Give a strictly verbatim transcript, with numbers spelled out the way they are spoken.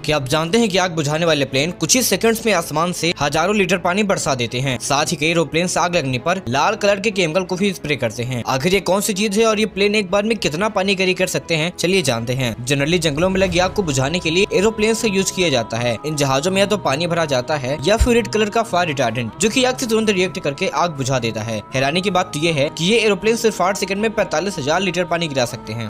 क्या आप जानते हैं कि आग बुझाने वाले प्लेन कुछ ही सेकंड्स में आसमान से हजारों लीटर पानी बरसा देते हैं। साथ ही कई एरोप्लेन आग लगने पर लाल कलर के केमिकल को भी स्प्रे करते हैं। आखिर ये कौन सी चीज है और ये प्लेन एक बार में कितना पानी कैरी कर सकते हैं, चलिए जानते हैं। जनरली जंगलों में लगी आग को बुझाने के लिए एरोप्लेन का यूज किया जाता है। इन जहाजों में या तो पानी भरा जाता है या फिर रेड कलर का फायर रिटार्डेंट, जो की आग से तुरंत रिएक्ट करके आग बुझा देता है। हैरानी की बात तो ये है कि ये एरोप्लेन सिर्फ आठ सेकंड में पैंतालीस हजार लीटर पानी गिरा सकते हैं।